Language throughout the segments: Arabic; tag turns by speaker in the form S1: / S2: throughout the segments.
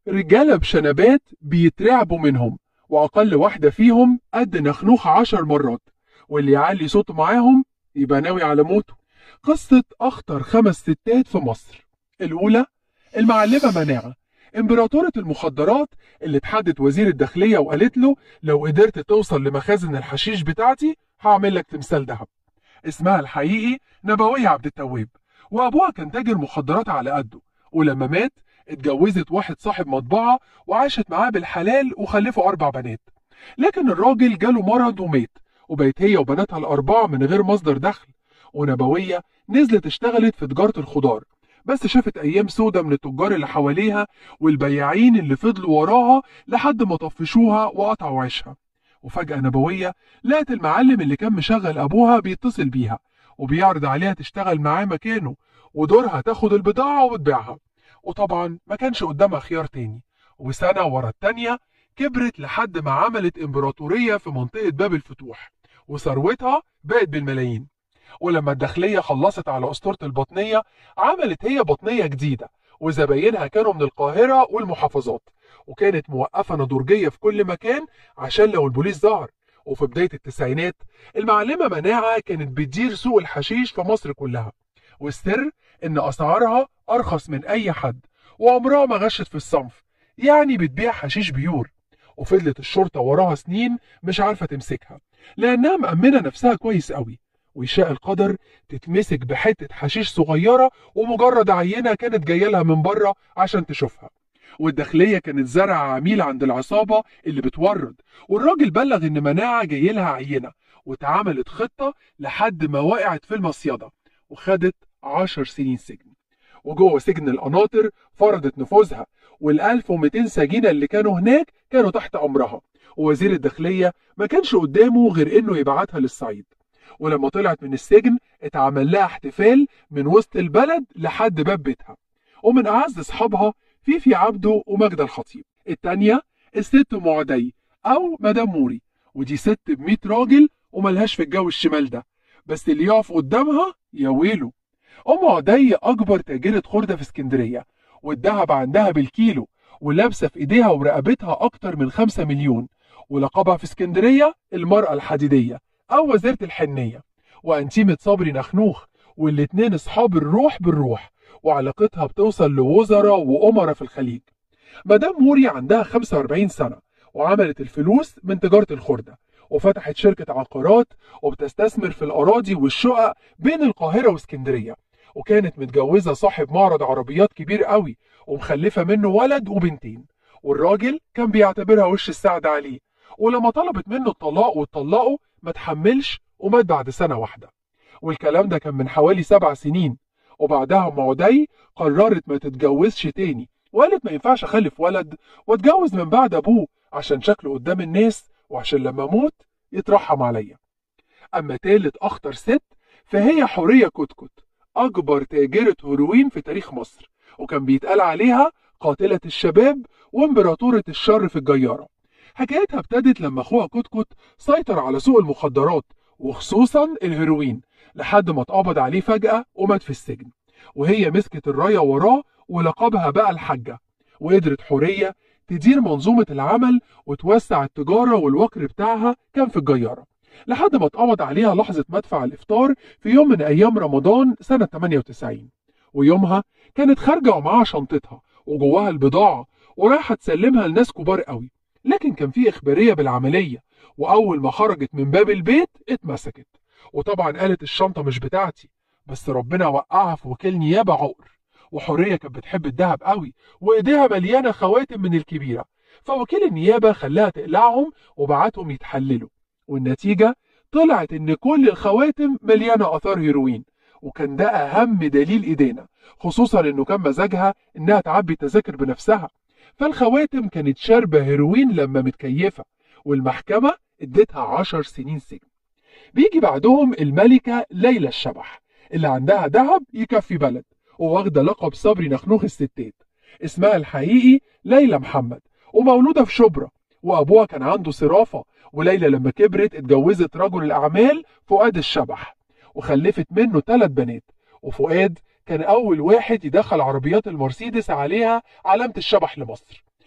S1: رجالة بشنبات بيترعبوا منهم، وأقل واحدة فيهم قد نخنوخ 10 مرات، واللي يعلي صوته معاهم يبقى ناوي على موته. قصة أخطر 5 ستات في مصر. الأولى المعلمة مناعة، إمبراطورة المخدرات اللي اتحدت وزير الداخلية وقالت له لو قدرت توصل لمخازن الحشيش بتاعتي هعمل لك تمثال ذهب. اسمها الحقيقي نبوية عبد التواب، وأبوها كان تاجر مخدرات على قده، ولما مات اتجوزت واحد صاحب مطبعة وعاشت معاه بالحلال وخلفوا 4 بنات. لكن الراجل جاله مرض ومات، وبقت هي وبناتها الأربعة من غير مصدر دخل. ونبوية نزلت اشتغلت في تجارة الخضار، بس شافت أيام سودة من التجار اللي حواليها والبياعين اللي فضلوا وراها لحد ما طفشوها وقطعوا عيشها. وفجأة نبوية لقت المعلم اللي كان مشغل أبوها بيتصل بيها وبيعرض عليها تشتغل معاه مكانه، ودورها تاخد البضاعة وتبيعها. وطبعا ما كانش قدامها خيار تاني، وسنة ورا التانية كبرت لحد ما عملت إمبراطورية في منطقة باب الفتوح، وثروتها بقت بالملايين. ولما الداخلية خلصت على أسطورة البطنية عملت هي بطنية جديدة، وزباينها كانوا من القاهرة والمحافظات، وكانت موقفة نضورجية في كل مكان عشان لو البوليس ظهر. وفي بداية التسعينات المعلمة مناعة كانت بتدير سوق الحشيش في مصر كلها، والسر إن أسعارها أرخص من أي حد، وعمرها ما غشت في الصنف، يعني بتبيع حشيش بيور. وفضلت الشرطة وراها سنين مش عارفة تمسكها، لأنها مأمنة نفسها كويس قوي. ويشاء القدر تتمسك بحتة حشيش صغيرة ومجرد عينة كانت جاية لها من بره عشان تشوفها. والداخلية كانت زرع عميل عند العصابة اللي بتورد، والراجل بلغ إن مناعة جاي لها عينة، واتعملت خطة لحد ما وقعت في المصيدة وخدت 10 سنين سجن. وجوه سجن القناطر فرضت نفوذها، وال1200 سجينة اللي كانوا هناك كانوا تحت أمرها، ووزير الداخلية ما كانش قدامه غير إنه يبعتها للصعيد. ولما طلعت من السجن اتعمل لها احتفال من وسط البلد لحد باب بيتها. ومن أعز أصحابها فيفي عبده وماجدة الخطيب. التانية الست أم عدي أو مدام موري، ودي ست ب100 راجل وملهاش في الجو الشمال ده، بس اللي يقف قدامها يا ويله. أم عدي أكبر تاجرة خردة في اسكندرية، والذهب عندها بالكيلو، ولابسة في إيديها ورقبتها أكتر من 5 مليون. ولقبها في اسكندرية المرأة الحديدية أو وزيرة الحنية. وأنتيمة صبري نخنوخ، والاتنين أصحاب الروح بالروح، وعلاقتها بتوصل لوزراء وأمراء في الخليج. مدام موري عندها 45 سنة، وعملت الفلوس من تجارة الخردة، وفتحت شركة عقارات وبتستثمر في الأراضي والشقق بين القاهرة واسكندرية. وكانت متجوزة صاحب معرض عربيات كبير قوي، ومخلفة منه ولد وبنتين. والراجل كان بيعتبرها وش السعد عليه، ولما طلبت منه الطلاق واتطلقوا ما تحملش ومات بعد سنة واحدة. والكلام ده كان من حوالي 7 سنين. وبعدها ام عدي قررت ما تتجوزش تاني، وقالت ما ينفعش اخلف ولد واتجوز من بعد ابوه عشان شكله قدام الناس، وعشان لما اموت يترحم عليا. اما تالت اخطر ست فهي حورية كتكت، اكبر تاجرة هيروين في تاريخ مصر، وكان بيتقال عليها قاتلة الشباب وامبراطورة الشر في الجيارة. حكايتها ابتدت لما اخوها كتكت سيطر على سوق المخدرات وخصوصا الهيروين، لحد ما اتقبض عليه فجأة ومات في السجن. وهي مسكت الراية وراه ولقبها بقى الحاجة. وقدرت حورية تدير منظومة العمل وتوسع التجارة، والوكر بتاعها كان في الجيارة، لحد ما اتقبض عليها لحظة مدفع الإفطار في يوم من أيام رمضان سنة 98. ويومها كانت خارجة ومعاها شنطتها وجواها البضاعة ورايحة تسلمها لناس كبار قوي، لكن كان في إخبارية بالعملية، وأول ما خرجت من باب البيت اتمسكت. وطبعا قالت الشنطة مش بتاعتي، بس ربنا وقعها في وكيل نيابة عقر. وحورية كانت بتحب الدهب قوي، وإيديها مليانة خواتم من الكبيرة، فوكيل النيابة خلاها تقلعهم وبعتهم يتحللوا. والنتيجة طلعت إن كل الخواتم مليانة آثار هيروين، وكان ده أهم دليل إيدينا، خصوصا إنه كان مزاجها إنها تعبي تذاكر بنفسها. فالخواتم كانت شاربة هيروين لما متكيفة، والمحكمة اديتها 10 سنين سجن. بيجي بعدهم الملكة ليلى الشبح، اللي عندها ذهب يكفي بلد، وواخدة لقب صبري نخنوخ الستات. اسمها الحقيقي ليلى محمد، ومولودة في شبرا، وأبوها كان عنده صرافة. وليلى لما كبرت اتجوزت رجل الأعمال فؤاد الشبح، وخلفت منه 3 بنات. وفؤاد كان أول واحد يدخل عربيات المرسيدس عليها علامة الشبح لمصر.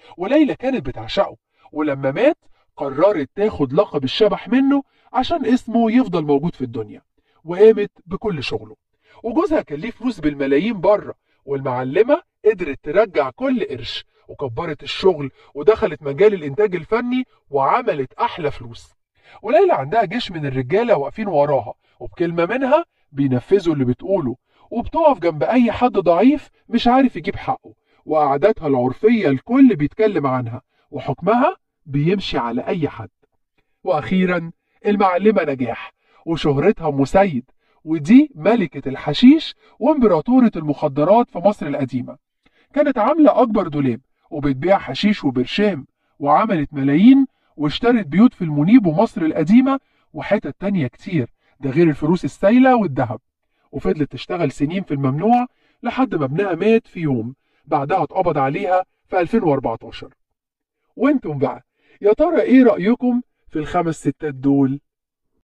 S1: وليلى كانت بتعشقه، ولما مات قررت تاخد لقب الشبح منه عشان اسمه يفضل موجود في الدنيا، وقامت بكل شغله. وجوزها كان ليه فلوس بالملايين بره، والمعلمة قدرت ترجع كل قرش وكبرت الشغل ودخلت مجال الإنتاج الفني وعملت أحلى فلوس. وليلى عندها جيش من الرجالة واقفين وراها، وبكلمة منها بينفذوا اللي بتقوله، وبتقف جنب أي حد ضعيف مش عارف يجيب حقه، وقعداتها العرفية الكل بيتكلم عنها، وحكمها بيمشي على أي حد. وأخيرا المعلمة نجاح، وشهرتها أم سيد، ودي ملكة الحشيش وامبراطورة المخدرات في مصر القديمة. كانت عاملة أكبر دولاب وبتبيع حشيش وبرشام، وعملت ملايين واشترت بيوت في المنيب ومصر القديمة وحتت تانية كتير، ده غير الفلوس السايلة والذهب. وفضلت تشتغل سنين في الممنوع لحد ما ابنها مات في يوم بعدها اتقبض عليها في 2014. وانتم بقى يا ترى ايه رأيكم في الخمس ستات دول؟